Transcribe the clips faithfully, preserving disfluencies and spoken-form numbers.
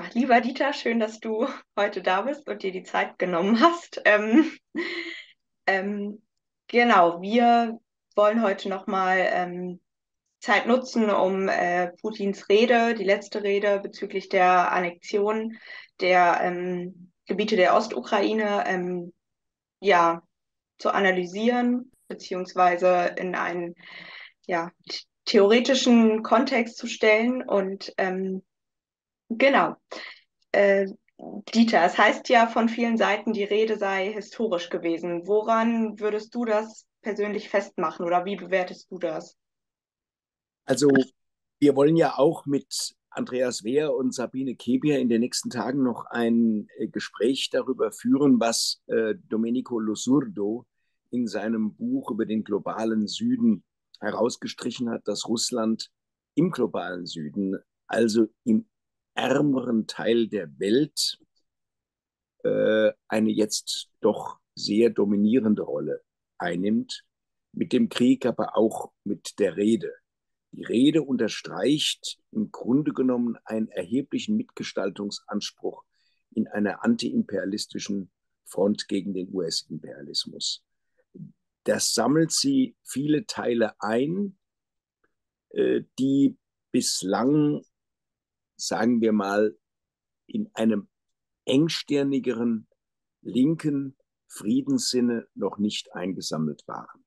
lieber Dieter, schön, dass du heute da bist und dir die Zeit genommen hast. Ähm, ähm, genau, wir wollen heute nochmal ähm, Zeit nutzen, um äh, Putins Rede, die letzte Rede bezüglich der Annexion der ähm, Gebiete der Ostukraine, ähm, ja, zu analysieren, beziehungsweise in einen ja, theoretischen Kontext zu stellen. Und ähm, genau. Äh, Dieter, es heißt ja von vielen Seiten, die Rede sei historisch gewesen. Woran würdest du das persönlich festmachen oder wie bewertest du das? Also wir wollen ja auch mit Andreas Wehr und Sabine Kebier in den nächsten Tagen noch ein äh, Gespräch darüber führen, was äh, Domenico Losurdo in seinem Buch über den globalen Süden herausgestrichen hat, dass Russland im globalen Süden, also im ärmeren Teil der Welt, äh, eine jetzt doch sehr dominierende Rolle einnimmt, mit dem Krieg, aber auch mit der Rede. Die Rede unterstreicht im Grunde genommen einen erheblichen Mitgestaltungsanspruch in einer antiimperialistischen Front gegen den U S-Imperialismus. Das sammelt sie viele Teile ein, äh, die bislang, sagen wir mal, in einem engstirnigeren linken Friedenssinne noch nicht eingesammelt waren.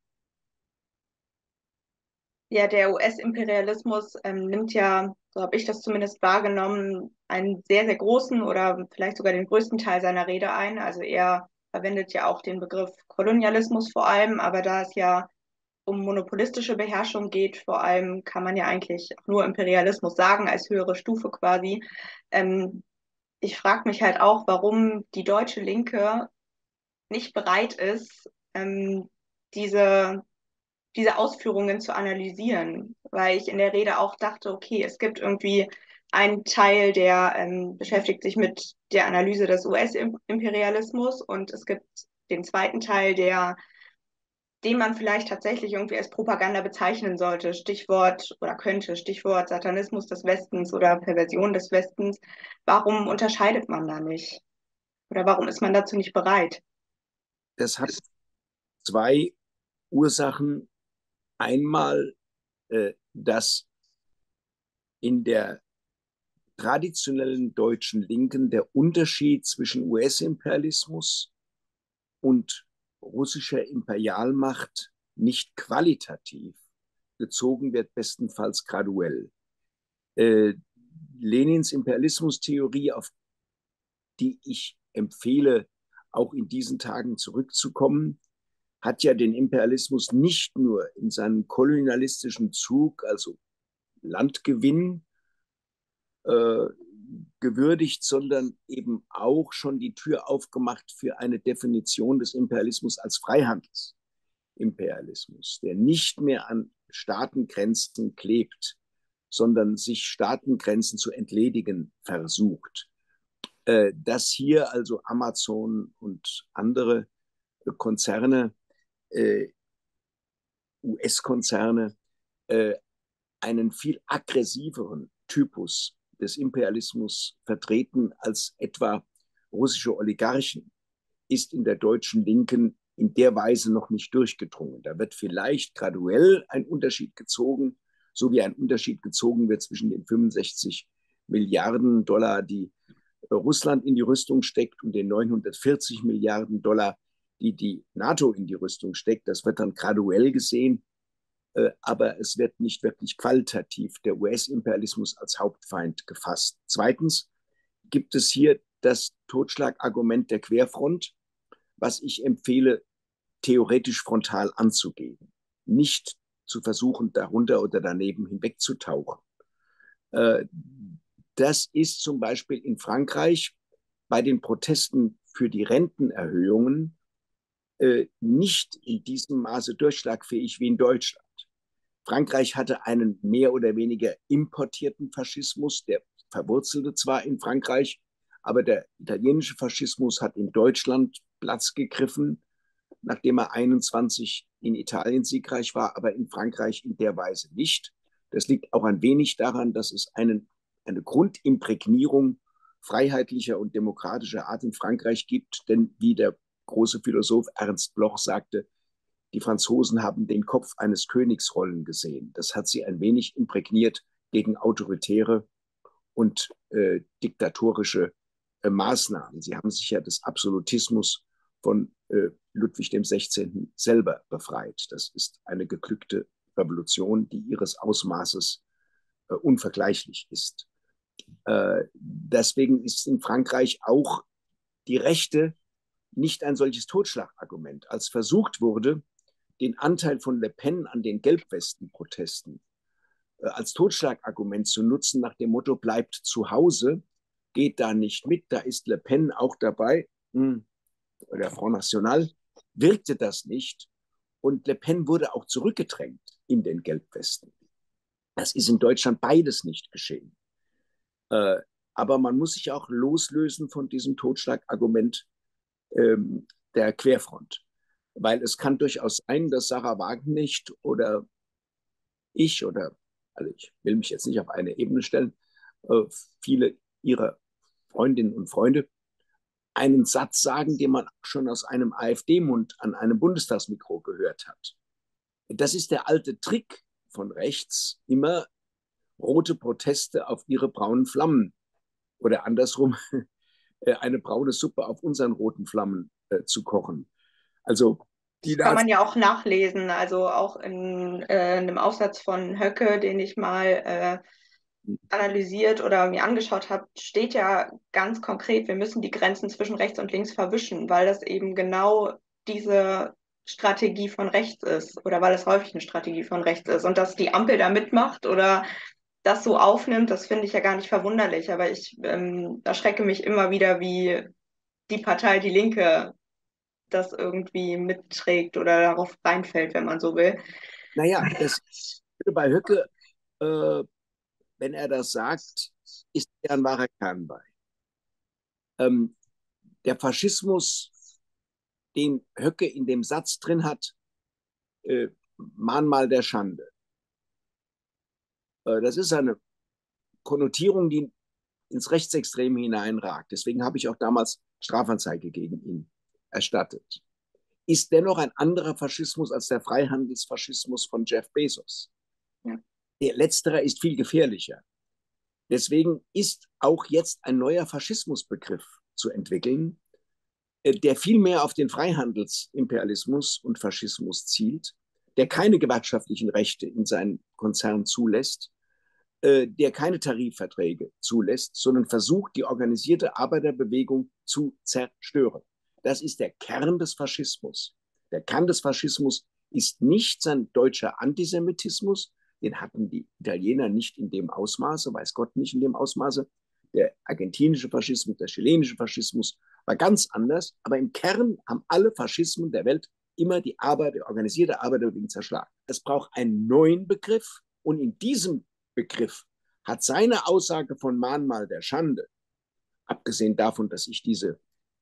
Ja, der U S-Imperialismus ähm, nimmt ja, so habe ich das zumindest wahrgenommen, einen sehr, sehr großen oder vielleicht sogar den größten Teil seiner Rede ein. Also er verwendet ja auch den Begriff Kolonialismus vor allem, aber da es ja um monopolistische Beherrschung geht, vor allem kann man ja eigentlich auch nur Imperialismus sagen, als höhere Stufe quasi. Ähm, Ich frage mich halt auch, warum die deutsche Linke nicht bereit ist, ähm, diese, diese Ausführungen zu analysieren, weil ich in der Rede auch dachte, okay, es gibt irgendwie einen Teil, der ähm, beschäftigt sich mit der Analyse des U S-Imperialismus und es gibt den zweiten Teil, der den man vielleicht tatsächlich irgendwie als Propaganda bezeichnen sollte. Stichwort oder könnte, Stichwort Satanismus des Westens oder Perversion des Westens. Warum unterscheidet man da nicht? Oder warum ist man dazu nicht bereit? Das hat zwei Ursachen. Einmal, äh, dass in der traditionellen deutschen Linken der Unterschied zwischen U S-Imperialismus und russischer Imperialmacht nicht qualitativ gezogen wird, bestenfalls graduell. Äh, Lenins Imperialismustheorie, auf die ich empfehle, auch in diesen Tagen zurückzukommen, hat ja den Imperialismus nicht nur in seinem kolonialistischen Zug, also Landgewinn, äh, gewürdigt, sondern eben auch schon die Tür aufgemacht für eine Definition des Imperialismus als Freihandelsimperialismus, der nicht mehr an Staatengrenzen klebt, sondern sich Staatengrenzen zu entledigen versucht. Äh, dass hier also Amazon und andere Konzerne, äh, U S-Konzerne, äh, einen viel aggressiveren Typus des Imperialismus vertreten als etwa russische Oligarchen, ist in der deutschen Linken in der Weise noch nicht durchgedrungen. Da wird vielleicht graduell ein Unterschied gezogen, so wie ein Unterschied gezogen wird zwischen den fünfundsechzig Milliarden Dollar, die Russland in die Rüstung steckt, und den neunhundertvierzig Milliarden Dollar, die die NATO in die Rüstung steckt. Das wird dann graduell gesehen, äh, aber es wird nicht wirklich qualitativ der U S-Imperialismus als Hauptfeind gefasst. Zweitens gibt es hier das Totschlagargument der Querfront, was ich empfehle, theoretisch frontal anzugehen, nicht zu versuchen, darunter oder daneben hinwegzutauchen. Äh, Das ist zum Beispiel in Frankreich bei den Protesten für die Rentenerhöhungen äh, nicht in diesem Maße durchschlagfähig wie in Deutschland. Frankreich hatte einen mehr oder weniger importierten Faschismus, der verwurzelte zwar in Frankreich, aber der italienische Faschismus hat in Deutschland Platz gegriffen, nachdem er einundzwanzig in Italien siegreich war, aber in Frankreich in der Weise nicht. Das liegt auch ein wenig daran, dass es einen, eine Grundimprägnierung freiheitlicher und demokratischer Art in Frankreich gibt. Denn wie der große Philosoph Ernst Bloch sagte, die Franzosen haben den Kopf eines Königs rollen gesehen. Das hat sie ein wenig imprägniert gegen autoritäre und äh, diktatorische äh, Maßnahmen. Sie haben sich ja des Absolutismus von äh, Ludwig dem Sechzehnten selber befreit. Das ist eine geglückte Revolution, die ihres Ausmaßes äh, unvergleichlich ist. Äh, deswegen ist in Frankreich auch die Rechte nicht ein solches Totschlagargument. Als versucht wurde, den Anteil von Le Pen an den Gelbwesten-Protesten äh, als Totschlagargument zu nutzen, nach dem Motto, bleibt zu Hause, geht da nicht mit, da ist Le Pen auch dabei, hm, oder Front National, wirkte das nicht. Und Le Pen wurde auch zurückgedrängt in den Gelbwesten. Das ist in Deutschland beides nicht geschehen. Äh, aber man muss sich auch loslösen von diesem Totschlagargument ähm, der Querfront. Weil es kann durchaus sein, dass Sarah Wagenknecht oder ich oder, also ich will mich jetzt nicht auf eine Ebene stellen, äh, viele ihrer Freundinnen und Freunde einen Satz sagen, den man schon aus einem AfD-Mund an einem Bundestagsmikro gehört hat. Das ist der alte Trick von rechts, immer rote Proteste auf ihre braunen Flammen oder andersrum eine braune Suppe auf unseren roten Flammen äh, zu kochen. Also die Das kann Nazis. man ja auch nachlesen, also auch in, äh, in einem Aufsatz von Höcke, den ich mal äh, analysiert oder mir angeschaut habe, steht ja ganz konkret, wir müssen die Grenzen zwischen rechts und links verwischen, weil das eben genau diese Strategie von rechts ist oder weil es häufig eine Strategie von rechts ist. Und dass die Ampel da mitmacht oder das so aufnimmt, das finde ich ja gar nicht verwunderlich. Aber ich ähm, erschrecke mich immer wieder, wie die Partei Die Linke das irgendwie mitträgt oder darauf reinfällt, wenn man so will. Naja, das bei Höcke, äh, wenn er das sagt, ist er ein wahrer Kern bei. Ähm, der Faschismus, den Höcke in dem Satz drin hat, äh, Mahnmal der Schande. Äh, das ist eine Konnotierung, die ins Rechtsextreme hineinragt. Deswegen habe ich auch damals Strafanzeige gegen ihn erstattet. Ist dennoch ein anderer Faschismus als der Freihandelsfaschismus von Jeff Bezos. Ja. Der letztere ist viel gefährlicher. Deswegen ist auch jetzt ein neuer Faschismusbegriff zu entwickeln, der viel mehr auf den Freihandelsimperialismus und Faschismus zielt, der keine gewerkschaftlichen Rechte in seinen Konzern zulässt, der keine Tarifverträge zulässt, sondern versucht, die organisierte Arbeiterbewegung zu zerstören. Das ist der Kern des Faschismus. Der Kern des Faschismus ist nicht sein deutscher Antisemitismus, den hatten die Italiener nicht in dem Ausmaße, weiß Gott nicht in dem Ausmaße. Der argentinische Faschismus, der chilenische Faschismus war ganz anders, aber im Kern haben alle Faschismen der Welt immer die Arbeit, die organisierte Arbeiterbewegung zerschlagen. Es braucht einen neuen Begriff und in diesem Begriff hat seine Aussage von Mahnmal der Schande, abgesehen davon, dass ich diese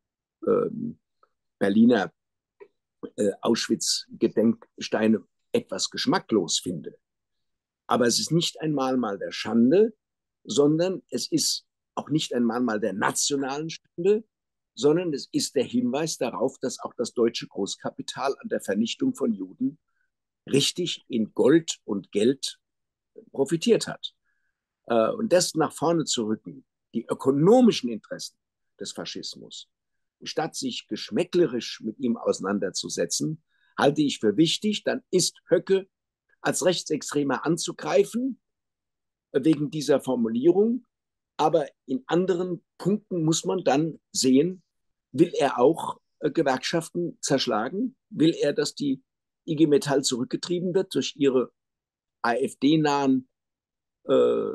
ähm, Berliner äh, Auschwitz-Gedenksteine etwas geschmacklos finde. Aber es ist nicht ein Mahnmal der Schande, sondern es ist auch nicht ein Mahnmal der nationalen Schande, sondern es ist der Hinweis darauf, dass auch das deutsche Großkapital an der Vernichtung von Juden richtig in Gold und Geld profitiert hat. Und das nach vorne zu rücken, die ökonomischen Interessen des Faschismus, statt sich geschmäcklerisch mit ihm auseinanderzusetzen, halte ich für wichtig. Dann ist Höcke als Rechtsextremer anzugreifen, wegen dieser Formulierung. Aber in anderen Punkten muss man dann sehen, will er auch Gewerkschaften zerschlagen? Will er, dass die I G Metall zurückgetrieben wird durch ihre AfD-nahen äh,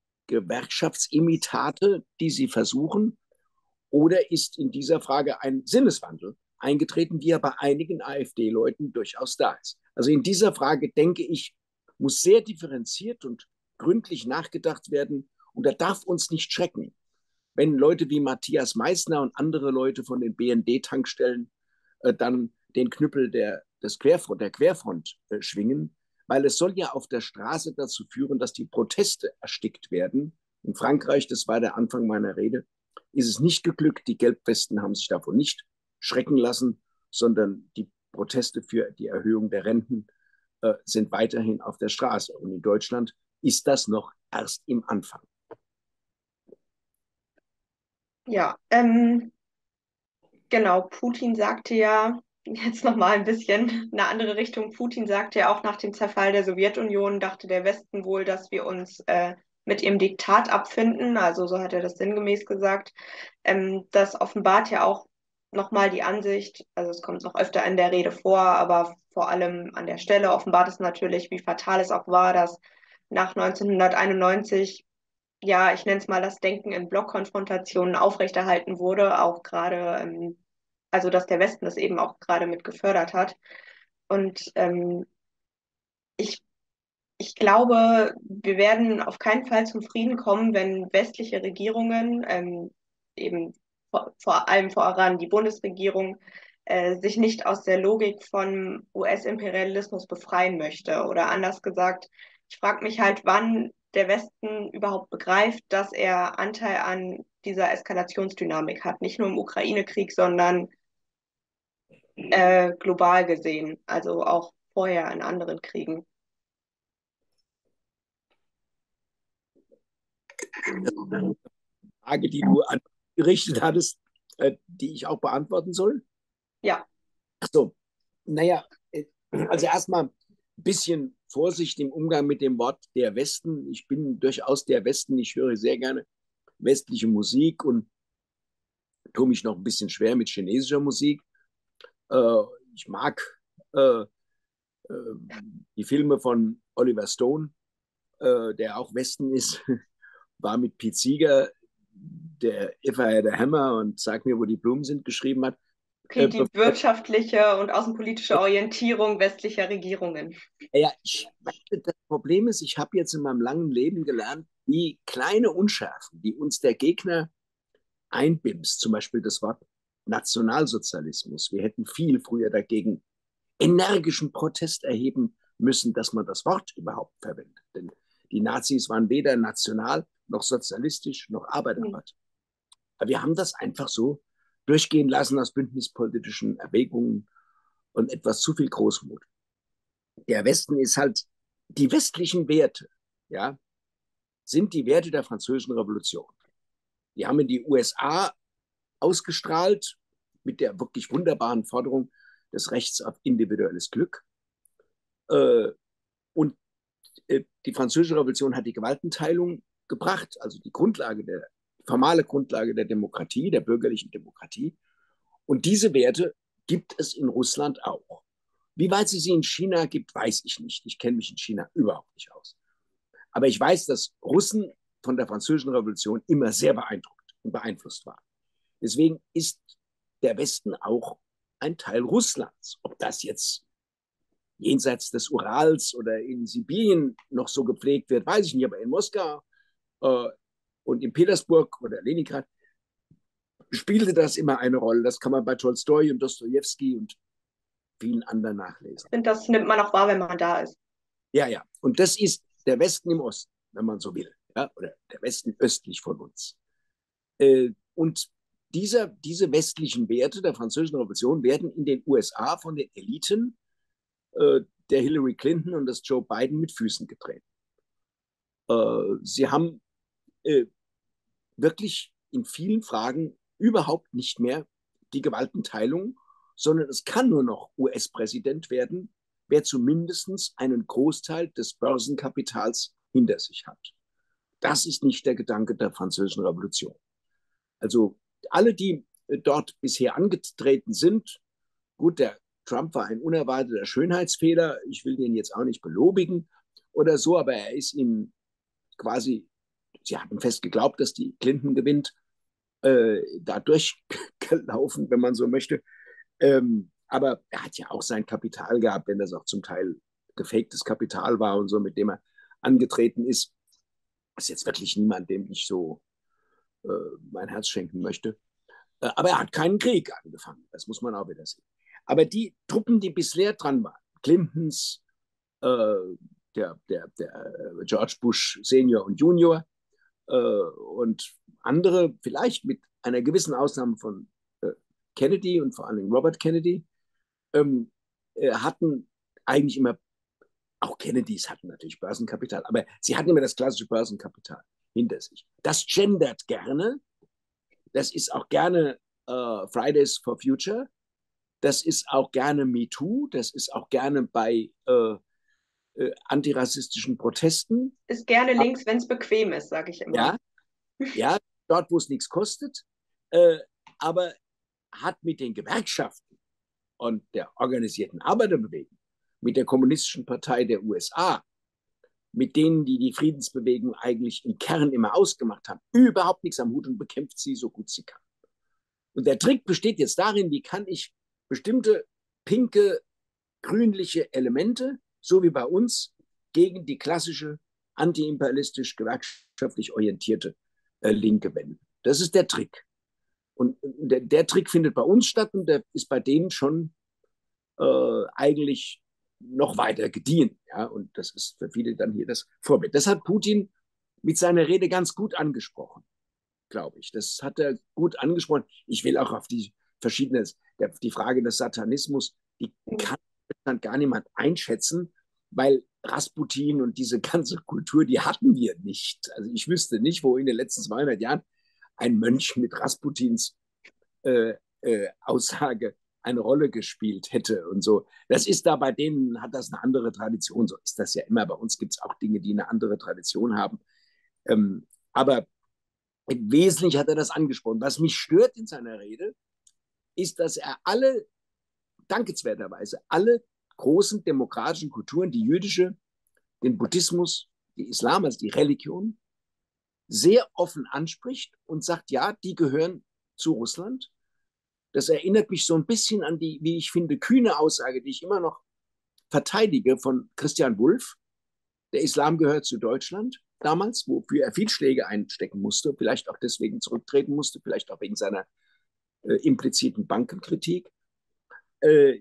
Gewerkschaftsimitate, die sie versuchen? Oder ist in dieser Frage ein Sinneswandel eingetreten, wie er bei einigen AfD-Leuten durchaus da ist? Also in dieser Frage, denke ich, muss sehr differenziert und gründlich nachgedacht werden. Und da darf uns nicht schrecken, wenn Leute wie Matthias Meissner und andere Leute von den B N D-Tankstellen äh, dann den Knüppel der, des Querfront, der Querfront äh, schwingen, weil es soll ja auf der Straße dazu führen, dass die Proteste erstickt werden. In Frankreich, das war der Anfang meiner Rede, ist es nicht geglückt. Die Gelbwesten haben sich davon nicht schrecken lassen, sondern die Proteste für die Erhöhung der Renten äh, sind weiterhin auf der Straße. Und in Deutschland ist das noch erst im Anfang. Ja, ähm, genau. Putin sagte ja, jetzt nochmal ein bisschen eine andere Richtung. Putin sagte ja auch nach dem Zerfall der Sowjetunion, dachte der Westen wohl, dass wir uns äh, mit ihrem Diktat abfinden. Also so hat er das sinngemäß gesagt. Ähm, das offenbart ja auch nochmal die Ansicht, also es kommt noch öfter in der Rede vor, aber vor allem an der Stelle offenbart es natürlich, wie fatal es auch war, dass nach neunzehnhunderteinundneunzig, ja, ich nenne es mal, das Denken in Blockkonfrontationen aufrechterhalten wurde, auch gerade, ähm, also dass der Westen das eben auch gerade mit gefördert hat. Und ähm, ich, ich glaube, wir werden auf keinen Fall zum Frieden kommen, wenn westliche Regierungen, ähm, eben vor, vor allem voran die Bundesregierung, äh, sich nicht aus der Logik von U S-Imperialismus befreien möchte. Oder anders gesagt, ich frage mich halt, wann der Westen überhaupt begreift, dass er Anteil an dieser Eskalationsdynamik hat. Nicht nur im Ukraine-Krieg, sondern äh, global gesehen, also auch vorher in anderen Kriegen. Das ist eine Frage, die du angerichtet hattest, äh, die ich auch beantworten soll. Ja, Ach so, naja, äh, also erstmal ein bisschen Vorsicht im Umgang mit dem Wort der Westen. Ich bin durchaus der Westen. Ich höre sehr gerne westliche Musik und tue mich noch ein bisschen schwer mit chinesischer Musik. Äh, ich mag äh, äh, die Filme von Oliver Stone, äh, der auch Westen ist, war mit Pete Seeger, der If I Had a Hammer und Sag mir, wo die Blumen sind, geschrieben hat. okay, Äh, die wirtschaftliche und außenpolitische Orientierung westlicher Regierungen. ja, ich, das Problem ist, ich habe jetzt in meinem langen Leben gelernt, wie kleine Unschärfen, die uns der Gegner einbimst, zum Beispiel das Wort Nationalsozialismus. Wir hätten viel früher dagegen energischen Protest erheben müssen, dass man das Wort überhaupt verwendet. Denn die Nazis waren weder national noch sozialistisch noch Arbeiterpartei. Aber wir haben das einfach so durchgehen lassen aus bündnispolitischen Erwägungen und etwas zu viel Großmut. Der Westen ist halt, die westlichen Werte, ja, sind die Werte der Französischen Revolution. Die haben in die U S A ausgestrahlt mit der wirklich wunderbaren Forderung des Rechts auf individuelles Glück. Äh, und äh, die Französische Revolution hat die Gewaltenteilung gebracht, also die Grundlage der, die formale Grundlage der Demokratie, der bürgerlichen Demokratie. Und diese Werte gibt es in Russland auch. Wie weit es sie in China gibt, weiß ich nicht. Ich kenne mich in China überhaupt nicht aus. Aber ich weiß, dass Russen von der Französischen Revolution immer sehr beeindruckt und beeinflusst waren. Deswegen ist der Westen auch ein Teil Russlands. Ob das jetzt jenseits des Urals oder in Sibirien noch so gepflegt wird, weiß ich nicht. Aber in Moskau äh, und in Petersburg oder Leningrad spielte das immer eine Rolle. Das kann man bei Tolstoi und Dostojewski und vielen anderen nachlesen. Ich finde, das nimmt man auch wahr, wenn man da ist. Ja, ja. Und das ist der Westen im Osten, wenn man so will. Ja? Oder der Westen östlich von uns. Äh, und dieser, diese westlichen Werte der Französischen Revolution werden in den U S A von den Eliten äh, der Hillary Clinton und des Joe Biden mit Füßen getreten. Äh, sie haben äh, wirklich in vielen Fragen überhaupt nicht mehr die Gewaltenteilung, sondern es kann nur noch U S-Präsident werden, wer zumindest einen Großteil des Börsenkapitals hinter sich hat. Das ist nicht der Gedanke der Französischen Revolution. Also alle, die dort bisher angetreten sind, gut, der Trump war ein unerwarteter Schönheitsfehler, ich will den jetzt auch nicht belobigen oder so, aber er ist ihnen quasi, sie hatten fest geglaubt, dass die Clinton gewinnt, äh, da durchgelaufen, wenn man so möchte. Ähm, aber er hat ja auch sein Kapital gehabt, wenn das auch zum Teil gefaktes Kapital war und so, mit dem er angetreten ist. Das ist jetzt wirklich niemand, dem ich so äh, mein Herz schenken möchte. Äh, aber er hat keinen Krieg angefangen, das muss man auch wieder sehen. Aber die Truppen, die bisher dran waren, Clintons, äh, der, der, der George Bush Senior und Junior äh, und andere, vielleicht mit einer gewissen Ausnahme von äh, Kennedy und vor allem Robert Kennedy, ähm, äh, hatten eigentlich immer, auch Kennedys hatten natürlich Börsenkapital, aber sie hatten immer das klassische Börsenkapital hinter sich. Das gendert gerne, das ist auch gerne äh, Fridays for Future, das ist auch gerne MeToo, das ist auch gerne bei äh, äh, antirassistischen Protesten. Ist gerne links, wenn es bequem ist, sage ich immer. Ja, ja, dort, wo es nichts kostet, äh, aber hat mit den Gewerkschaften und der organisierten Arbeiterbewegung, mit der Kommunistischen Partei der U S A, mit denen, die die Friedensbewegung eigentlich im Kern immer ausgemacht haben, überhaupt nichts am Hut und bekämpft sie so gut sie kann. Und der Trick besteht jetzt darin, wie kann ich bestimmte pinke, grünliche Elemente, so wie bei uns, gegen die klassische antiimperialistisch gewerkschaftlich orientierte äh, Linke wenden. Das ist der Trick. Und der, der Trick findet bei uns statt und der ist bei denen schon äh, eigentlich noch weiter gediehen. Ja? Und das ist für viele dann hier das Vorbild. Das hat Putin mit seiner Rede ganz gut angesprochen, glaube ich. Das hat er gut angesprochen. Ich will auch auf die verschiedene, die Frage des Satanismus, die kann gar niemand einschätzen, weil Rasputin und diese ganze Kultur, die hatten wir nicht. Also ich wüsste nicht, wo in den letzten zweihundert Jahren ein Mönch mit Rasputins äh, äh, Aussage eine Rolle gespielt hätte und so. Das ist da bei denen, hat das eine andere Tradition. So ist das ja immer. Bei uns gibt es auch Dinge, die eine andere Tradition haben. Ähm, aber wesentlich hat er das angesprochen. Was mich stört in seiner Rede, ist, dass er alle, dankenswerterweise, alle großen demokratischen Kulturen, die jüdische, den Buddhismus, die Islam, also die Religion, sehr offen anspricht und sagt, ja, die gehören zu Russland. Das erinnert mich so ein bisschen an die, wie ich finde, kühne Aussage, die ich immer noch verteidige von Christian Wulff. Der Islam gehört zu Deutschland damals, wofür er viel Schläge einstecken musste, vielleicht auch deswegen zurücktreten musste, vielleicht auch wegen seiner äh, impliziten Bankenkritik. Äh,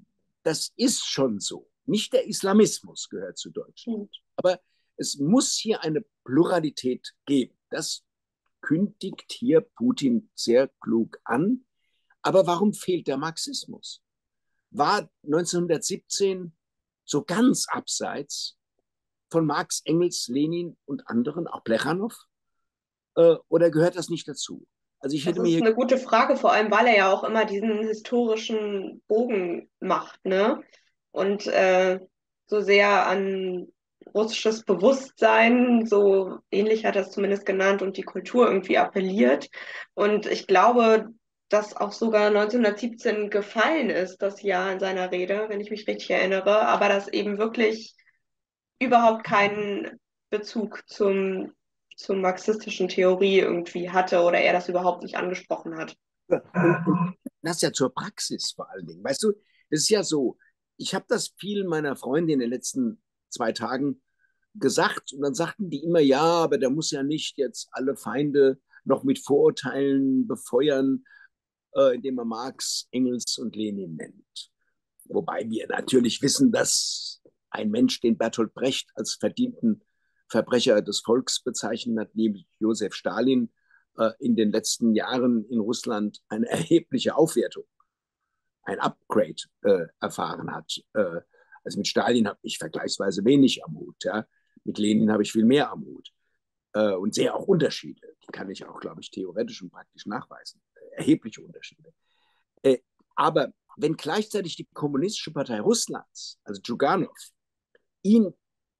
das ist schon so. Nicht der Islamismus gehört zu Deutschland, aber es muss hier eine Pluralität geben. Das kündigt hier Putin sehr klug an. Aber warum fehlt der Marxismus? War neunzehnhundertsiebzehn so ganz abseits von Marx, Engels, Lenin und anderen, auch Plechanow? Äh, oder gehört das nicht dazu? Also ich Das hätte mir ist hier eine gute Frage, vor allem weil er ja auch immer diesen historischen Bogen macht, ne? Und äh, so sehr an russisches Bewusstsein, so ähnlich hat er es zumindest genannt, und die Kultur irgendwie appelliert. Und ich glaube, dass auch sogar neunzehnhundertsiebzehn gefallen ist, das Jahr in seiner Rede, wenn ich mich richtig erinnere, aber das eben wirklich überhaupt keinen Bezug zum, zur marxistischen Theorie irgendwie hatte oder er das überhaupt nicht angesprochen hat. und, und das ja zur Praxis vor allen Dingen. Weißt du, es ist ja so, ich habe das vielen meiner Freunde in den letzten zwei Tagen gesagt und dann sagten die immer, ja, aber der muss ja nicht jetzt alle Feinde noch mit Vorurteilen befeuern, äh, indem er Marx, Engels und Lenin nennt. Wobei wir natürlich wissen, dass ein Mensch, den Bertolt Brecht als verdienten Verbrecher des Volks bezeichnet hat, nämlich Josef Stalin, äh, in den letzten Jahren in Russland eine erhebliche Aufwertung, ein Upgrade äh, erfahren hat. Äh, also mit Stalin habe ich vergleichsweise wenig am Hut. Ja? Mit Lenin habe ich viel mehr am Hut. Äh, und sehe auch Unterschiede. Die kann ich auch, glaube ich, theoretisch und praktisch nachweisen. Erhebliche Unterschiede. Äh, aber wenn gleichzeitig die Kommunistische Partei Russlands, also Djuganov, ihn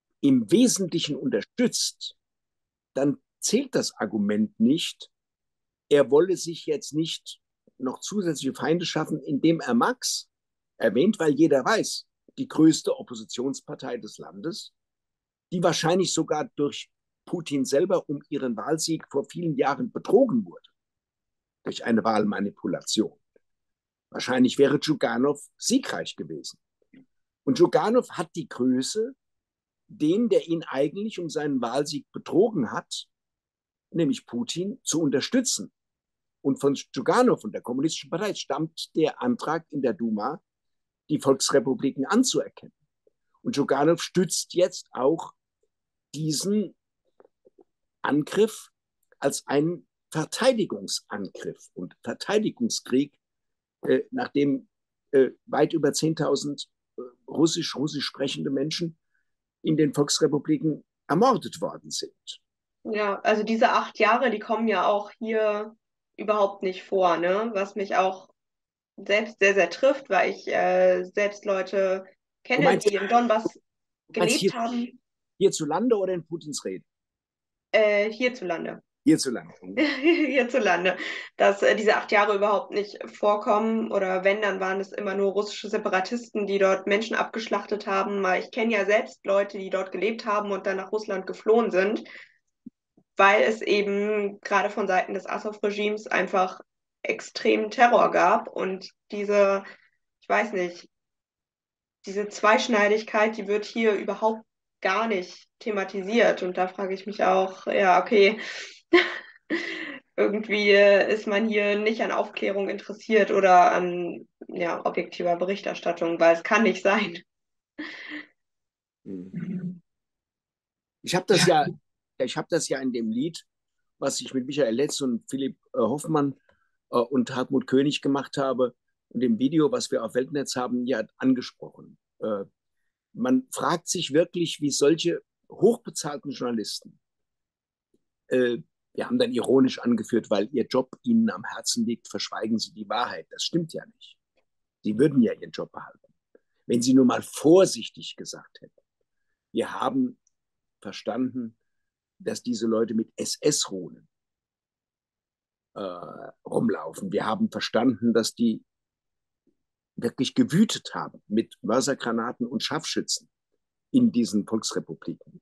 im Wesentlichen unterstützt, dann zählt das Argument nicht, er wolle sich jetzt nicht noch zusätzliche Feinde schaffen, indem er Marx erwähnt, weil jeder weiß, die größte Oppositionspartei des Landes, die wahrscheinlich sogar durch Putin selber um ihren Wahlsieg vor vielen Jahren betrogen wurde, durch eine Wahlmanipulation. Wahrscheinlich wäre Djuganov siegreich gewesen. Und Djuganov hat die Größe, den, der ihn eigentlich um seinen Wahlsieg betrogen hat, nämlich Putin, zu unterstützen. Und von Djuganov und der Kommunistischen Partei stammt der Antrag in der Duma, die Volksrepubliken anzuerkennen. Und Djuganov stützt jetzt auch diesen Angriff als einen Verteidigungsangriff und Verteidigungskrieg, äh, nachdem äh, weit über zehntausend äh, russisch, russisch sprechende Menschen in den Volksrepubliken ermordet worden sind. Ja, also diese acht Jahre, die kommen ja auch hier überhaupt nicht vor, ne? Was mich auch selbst sehr, sehr trifft, weil ich äh, selbst Leute Du kenne, meinst, die im Donbass du meinst hier, gelebt haben, hierzulande oder in Putins Rede? äh, hierzulande. Hierzulande. Hierzulande, dass äh, diese acht Jahre überhaupt nicht vorkommen oder wenn, dann waren es immer nur russische Separatisten, die dort Menschen abgeschlachtet haben. Weil ich kenne ja selbst Leute, die dort gelebt haben und dann nach Russland geflohen sind, weil es eben gerade von Seiten des Assow-Regimes einfach extremen Terror gab und diese, ich weiß nicht, diese Zweischneidigkeit, die wird hier überhaupt gar nicht thematisiert. Und da frage ich mich auch, ja, okay, irgendwie äh, ist man hier nicht an Aufklärung interessiert oder an ja, objektiver Berichterstattung, weil es kann nicht sein. Ich habe das ja, ich habe das ja in dem Lied, was ich mit Michael Letz und Philipp äh, Hoffmann äh, und Hartmut König gemacht habe, und dem Video, was wir auf Weltnetz haben, ja angesprochen. Äh, man fragt sich wirklich, wie solche hochbezahlten Journalisten, äh, wir haben dann ironisch angeführt, weil ihr Job ihnen am Herzen liegt, verschweigen sie die Wahrheit. Das stimmt ja nicht. Sie würden ja ihren Job behalten, wenn sie nur mal vorsichtig gesagt hätten. Wir haben verstanden, dass diese Leute mit S S-Runen äh, rumlaufen. Wir haben verstanden, dass die wirklich gewütet haben mit Mörsergranaten und Scharfschützen in diesen Volksrepubliken.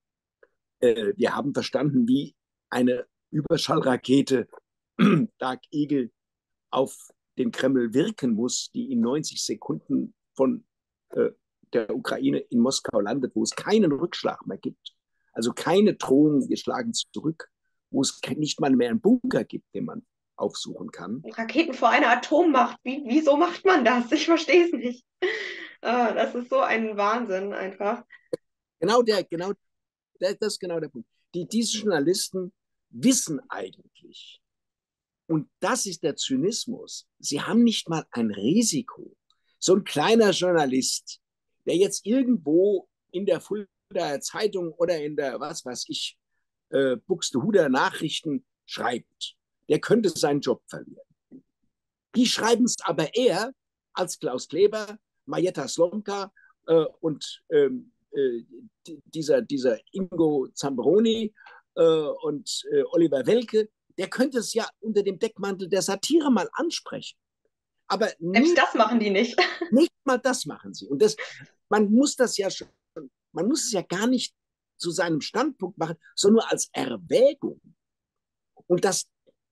Äh, wir haben verstanden, wie eine Überschallrakete Dark Eagle auf den Kreml wirken muss, die in neunzig Sekunden von äh, der Ukraine in Moskau landet, wo es keinen Rückschlag mehr gibt. Also keine Drohung, wir schlagen zurück, wo es nicht mal mehr einen Bunker gibt, den man aufsuchen kann. Raketen vor einer Atommacht, wie, wieso macht man das? Ich verstehe es nicht. Äh, das ist so ein Wahnsinn einfach. Genau der, genau, der, das ist genau der Punkt. Die, diese Journalisten wissen eigentlich, und das ist der Zynismus, sie haben nicht mal ein Risiko. So ein kleiner Journalist, der jetzt irgendwo in der Fuldaer Zeitung oder in der, was weiß ich, äh, Buxtehuder Nachrichten schreibt, der könnte seinen Job verlieren. Die schreiben es aber eher als Klaus Kleber, Marietta Slomka äh, und ähm, äh, dieser, dieser Ingo Zambroni äh, und äh, Oliver Welke, der könnte es ja unter dem Deckmantel der Satire mal ansprechen. Aber Selbst nie, das machen die nicht. nicht mal das machen sie. Und das, man muss das ja schon, man muss es ja gar nicht zu seinem Standpunkt machen, sondern nur als Erwägung. Und das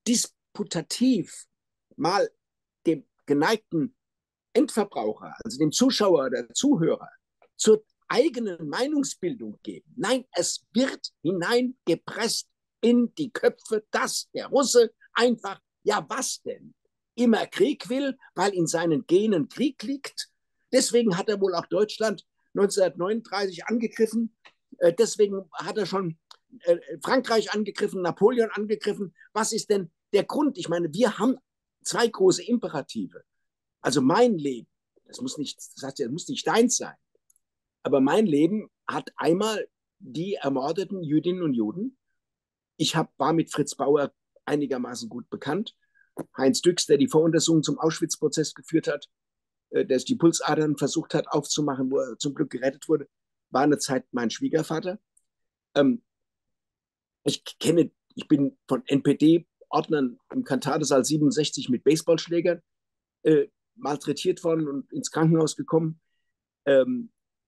disputativ mal dem geneigten Endverbraucher, also dem Zuschauer oder Zuhörer, zur eigenen Meinungsbildung geben. Nein, es wird hineingepresst in die Köpfe, dass der Russe einfach, ja was denn, immer Krieg will, weil in seinen Genen Krieg liegt. Deswegen hat er wohl auch Deutschland neunzehnhundertneununddreißig angegriffen. Deswegen hat er schon Frankreich angegriffen, Napoleon angegriffen. Was ist denn der Grund? Ich meine, wir haben zwei große Imperative. Also mein Leben, das muss nicht, das heißt, das muss nicht deins sein, aber mein Leben hat einmal die ermordeten Jüdinnen und Juden. Ich hab, war mit Fritz Bauer einigermaßen gut bekannt. Heinz Düx, der die Voruntersuchung zum Auschwitz-Prozess geführt hat, der die Pulsadern versucht hat aufzumachen, wo er zum Glück gerettet wurde, war eine Zeit mein Schwiegervater. Ähm, ich kenne, ich bin von N P D-Ordnern im Kantadesaal siebenundsechzig mit Baseballschlägern äh, malträtiert worden und ins Krankenhaus gekommen. Ähm,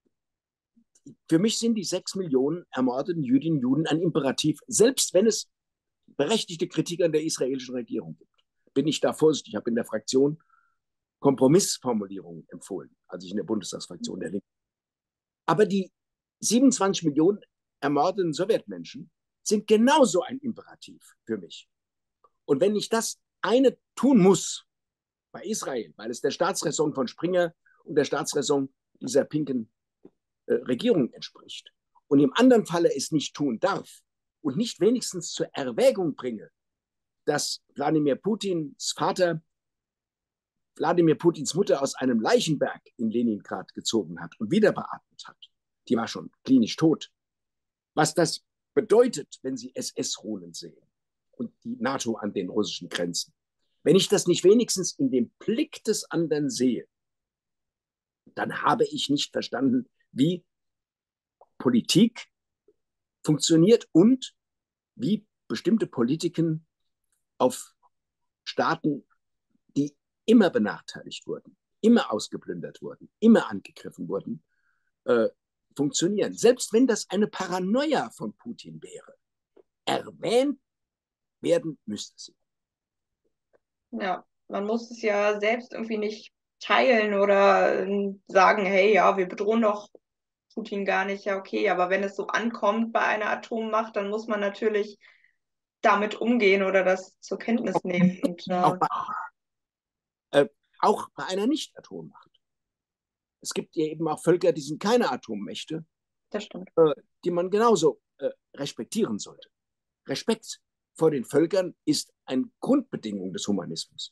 für mich sind die sechs Millionen ermordeten Jüdinnen und Juden ein Imperativ, selbst wenn es berechtigte Kritik an der israelischen Regierung gibt. Bin ich da vorsichtig. Ich habe in der Fraktion Kompromissformulierungen empfohlen, als ich in der Bundestagsfraktion der Linken. Aber die siebenundzwanzig Millionen ermordeten Sowjetmenschen sind genauso ein Imperativ für mich. Und wenn ich das eine tun muss bei Israel, weil es der Staatsräson von Springer und der Staatsräson dieser pinken äh, Regierung entspricht, und im anderen Falle es nicht tun darf und nicht wenigstens zur Erwägung bringe, dass Wladimir Putins Vater Wladimir Putins Mutter aus einem Leichenberg in Leningrad gezogen hat und wieder beatmet hat. Die war schon klinisch tot. Was das bedeutet, wenn Sie S S-Runen sehen und die NATO an den russischen Grenzen. Wenn ich das nicht wenigstens in dem Blick des anderen sehe, dann habe ich nicht verstanden, wie Politik funktioniert und wie bestimmte Politiken auf Staaten, die immer benachteiligt wurden, immer ausgeplündert wurden, immer angegriffen wurden, äh, funktionieren. Selbst wenn das eine Paranoia von Putin wäre, erwähnt werden müsste sie. Ja, man muss es ja selbst irgendwie nicht teilen oder äh, sagen, hey, ja, wir bedrohen doch Putin gar nicht. Ja, okay, aber wenn es so ankommt bei einer Atommacht, dann muss man natürlich damit umgehen oder das zur Kenntnis nehmen. Und Auch äh, bei, äh, auch bei einer Nicht-Atommacht. Es gibt ja eben auch Völker, die sind keine Atommächte, das stimmt. äh, die man genauso äh, respektieren sollte. Respekt vor den Völkern ist eine Grundbedingung des Humanismus.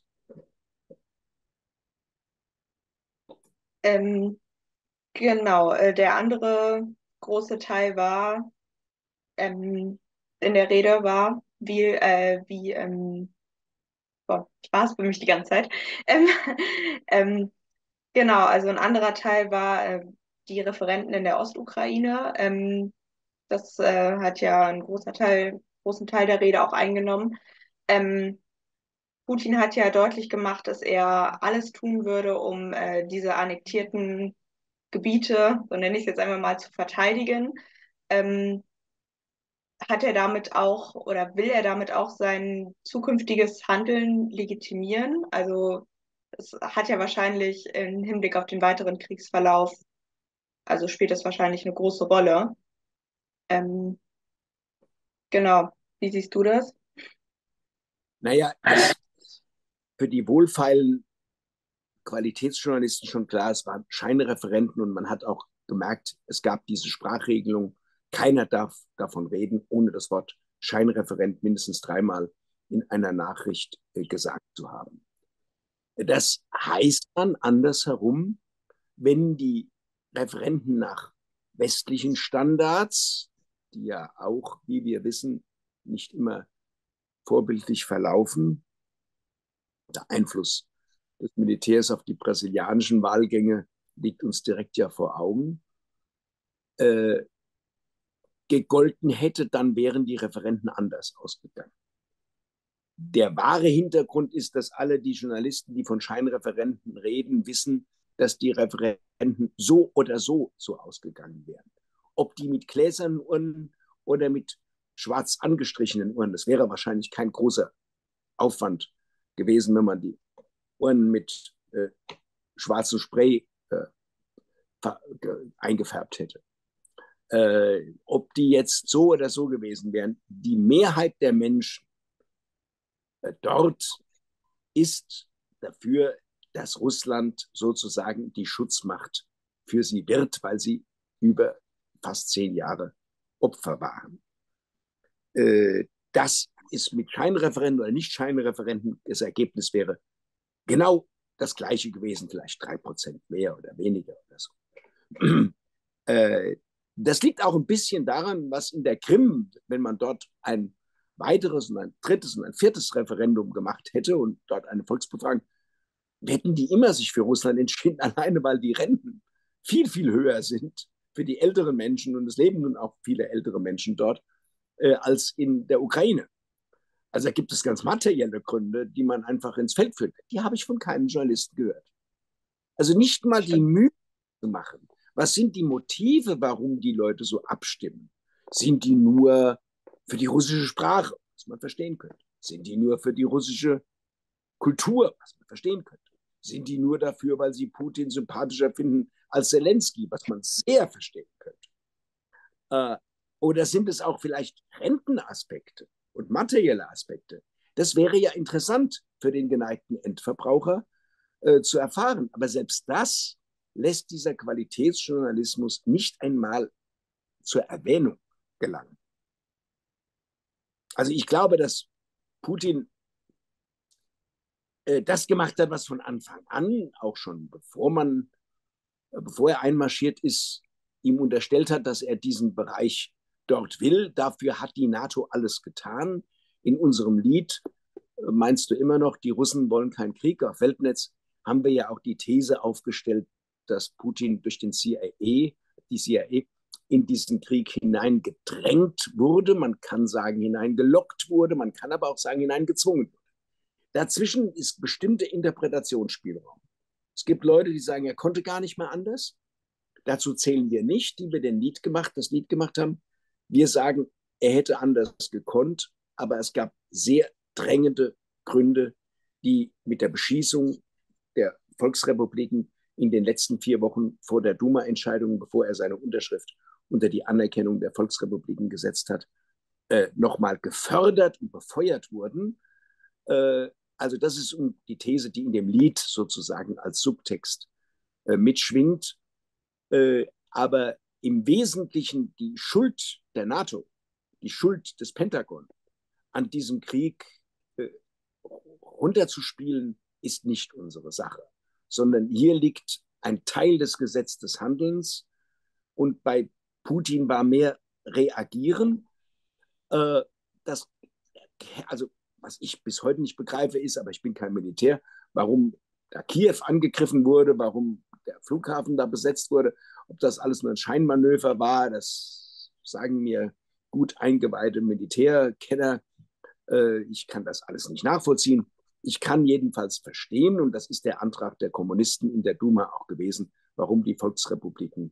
Ähm, genau, äh, der andere große Teil war, ähm, in der Rede war, wie, äh, wie ähm, boah, Spaß für mich die ganze Zeit. Ähm, ähm, genau, also ein anderer Teil war äh, die Referenten in der Ostukraine. Ähm, das äh, hat ja einen großer Teil, großen Teil der Rede auch eingenommen. Ähm, Putin hat ja deutlich gemacht, dass er alles tun würde, um äh, diese annektierten Gebiete, so nenne ich es jetzt einmal mal, zu verteidigen. Ähm, hat er damit auch oder will er damit auch sein zukünftiges Handeln legitimieren? Also es hat ja wahrscheinlich im Hinblick auf den weiteren Kriegsverlauf, also spielt das wahrscheinlich eine große Rolle. Ähm, genau. Wie siehst du das? Naja, es für die wohlfeilen Qualitätsjournalisten schon klar, es waren Scheinreferenten und man hat auch gemerkt, es gab diese Sprachregelung. Keiner darf davon reden, ohne das Wort Scheinreferent mindestens dreimal in einer Nachricht äh, gesagt zu haben. Das heißt dann andersherum, wenn die Referenten nach westlichen Standards, die ja auch, wie wir wissen, nicht immer vorbildlich verlaufen, der Einfluss des Militärs auf die brasilianischen Wahlgänge liegt uns direkt ja vor Augen, äh, gegolten hätte, dann wären die Referenten anders ausgegangen. Der wahre Hintergrund ist, dass alle die Journalisten, die von Scheinreferenten reden, wissen, dass die Referenten so oder so so ausgegangen wären. Ob die mit gläsernen Urnen oder mit schwarz angestrichenen Urnen, das wäre wahrscheinlich kein großer Aufwand gewesen, wenn man die Urnen mit äh, schwarzem Spray äh, eingefärbt hätte. Äh, ob die jetzt so oder so gewesen wären, die Mehrheit der Menschen äh, dort ist dafür, dass Russland sozusagen die Schutzmacht für sie wird, weil sie über fast zehn Jahre Opfer waren. Äh, das ist mit Scheinreferenten oder Nicht-Scheinreferenten, das Ergebnis wäre genau das gleiche gewesen, vielleicht drei Prozent mehr oder weniger oder so. äh, das liegt auch ein bisschen daran, was in der Krim, wenn man dort ein weiteres und ein drittes und ein viertes Referendum gemacht hätte und dort eine Volksbefragung, hätten die immer sich für Russland entschieden, alleine weil die Renten viel, viel höher sind für die älteren Menschen und es leben nun auch viele ältere Menschen dort äh, als in der Ukraine. Also da gibt es ganz materielle Gründe, die man einfach ins Feld führt. Die habe ich von keinem Journalisten gehört. Also nicht mal die Mühe zu machen. Was sind die Motive, warum die Leute so abstimmen? Sind die nur für die russische Sprache, was man verstehen könnte? Sind die nur für die russische Kultur, was man verstehen könnte? Sind die nur dafür, weil sie Putin sympathischer finden als Zelensky, was man sehr verstehen könnte? Äh, oder sind es auch vielleicht Rentenaspekte und materielle Aspekte? Das wäre ja interessant für den geneigten Endverbraucher äh, zu erfahren. Aber selbst das lässt dieser Qualitätsjournalismus nicht einmal zur Erwähnung gelangen. Also ich glaube, dass Putin äh, das gemacht hat, was von Anfang an, auch schon bevor man, äh, bevor er einmarschiert ist, ihm unterstellt hat, dass er diesen Bereich dort will. Dafür hat die NATO alles getan. In unserem Lied äh, meinst du immer noch, die Russen wollen keinen Krieg. Auf Weltnetz haben wir ja auch die These aufgestellt, dass Putin durch den C I A, die C I A, in diesen Krieg hineingedrängt wurde. Man kann sagen, hineingelockt wurde. Man kann aber auch sagen, hineingezwungen wurde. Dazwischen ist bestimmter Interpretationsspielraum. Es gibt Leute, die sagen, er konnte gar nicht mehr anders. Dazu zählen wir nicht, die wir den Lied gemacht, das Lied gemacht haben. Wir sagen, er hätte anders gekonnt, aber es gab sehr drängende Gründe, die mit der Beschießung der Volksrepubliken in den letzten vier Wochen vor der Duma-Entscheidung, bevor er seine Unterschrift unter die Anerkennung der Volksrepubliken gesetzt hat, äh, nochmal gefördert und befeuert wurden. Äh, also das ist die These, die in dem Lied sozusagen als Subtext äh, mitschwingt. Äh, aber im Wesentlichen die Schuld der NATO, die Schuld des Pentagon an diesem Krieg äh, runterzuspielen, ist nicht unsere Sache, sondern hier liegt ein Teil des Gesetzes des Handelns und bei Putin war mehr reagieren. Äh, das, also was ich bis heute nicht begreife ist, aber ich bin kein Militär, warum da Kiew angegriffen wurde, warum der Flughafen da besetzt wurde, ob das alles nur ein Scheinmanöver war, das sagen mir gut eingeweihte Militärkenner. Äh, ich kann das alles nicht nachvollziehen. Ich kann jedenfalls verstehen, und das ist der Antrag der Kommunisten in der Duma auch gewesen, warum die Volksrepubliken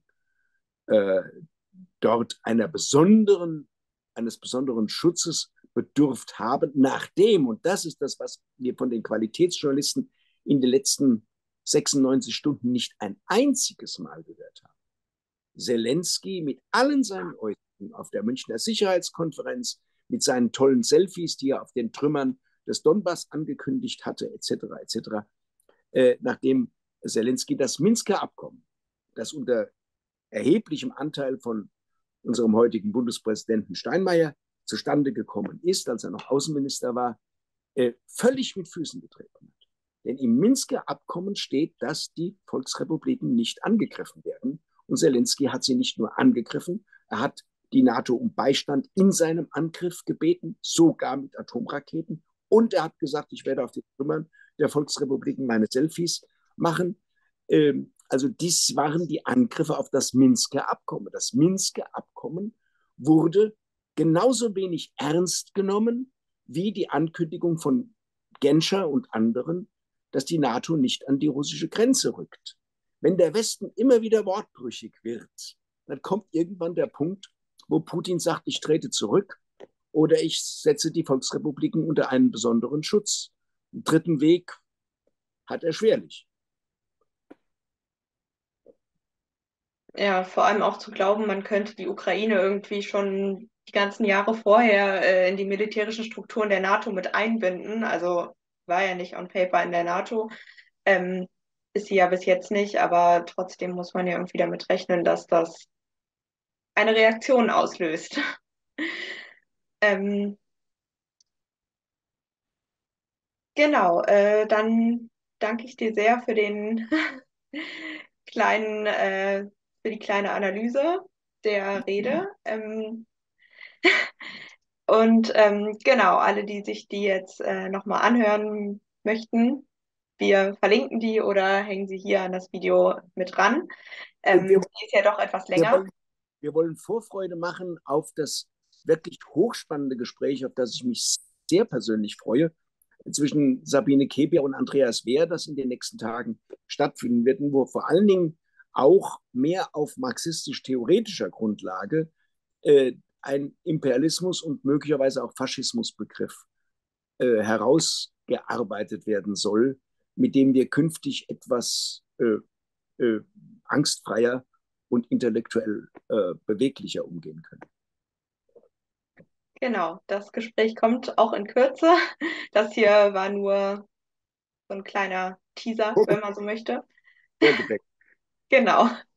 äh, dort einer besonderen, eines besonderen Schutzes bedurft haben, nachdem, und das ist das, was wir von den Qualitätsjournalisten in den letzten sechsundneunzig Stunden nicht ein einziges Mal gehört haben. Zelensky mit allen seinen Äußerungen auf der Münchner Sicherheitskonferenz, mit seinen tollen Selfies, die er auf den Trümmern des Donbass angekündigt hatte, et cetera, et cetera, äh, nachdem Zelensky das Minsker Abkommen, das unter erheblichem Anteil von unserem heutigen Bundespräsidenten Steinmeier zustande gekommen ist, als er noch Außenminister war, äh, völlig mit Füßen getreten hat. Denn im Minsker Abkommen steht, dass die Volksrepubliken nicht angegriffen werden. Und Zelensky hat sie nicht nur angegriffen, er hat die NATO um Beistand in seinem Angriff gebeten, sogar mit Atomraketen. Und er hat gesagt, ich werde auf den Trümmern der Volksrepubliken meine Selfies machen. Ähm, also dies waren die Angriffe auf das Minsker Abkommen. Das Minsker Abkommen wurde genauso wenig ernst genommen wie die Ankündigung von Genscher und anderen, dass die NATO nicht an die russische Grenze rückt. Wenn der Westen immer wieder wortbrüchig wird, dann kommt irgendwann der Punkt, wo Putin sagt, ich trete zurück oder ich setze die Volksrepubliken unter einen besonderen Schutz. Den dritten Weg hat er schwerlich. Ja, vor allem auch zu glauben, man könnte die Ukraine irgendwie schon die ganzen Jahre vorher äh, in die militärischen Strukturen der NATO mit einbinden. Also war ja nicht on paper in der NATO, ähm, ist sie ja bis jetzt nicht, aber trotzdem muss man ja irgendwie damit rechnen, dass das eine Reaktion auslöst. ähm, genau, äh, dann danke ich dir sehr für den kleinen, äh, für die kleine Analyse der Rede. Ähm, Und ähm, genau, alle, die sich die jetzt äh, nochmal anhören möchten, wir verlinken die oder hängen sie hier an das Video mit ran. Ähm, Wir, die ist ja doch etwas wir, länger. wollen, wir wollen Vorfreude machen auf das wirklich hochspannende Gespräch, auf das ich mich sehr persönlich freue, zwischen Sabine Kebier und Andreas Wehr, das in den nächsten Tagen stattfinden wird, wo vor allen Dingen auch mehr auf marxistisch-theoretischer Grundlage äh, ein Imperialismus und möglicherweise auch Faschismusbegriff äh, herausgearbeitet werden soll, mit dem wir künftig etwas äh, äh, angstfreier und intellektuell äh, beweglicher umgehen können. Genau, das Gespräch kommt auch in Kürze. Das hier war nur so ein kleiner Teaser, wenn man so möchte. Vorgepäck. Genau.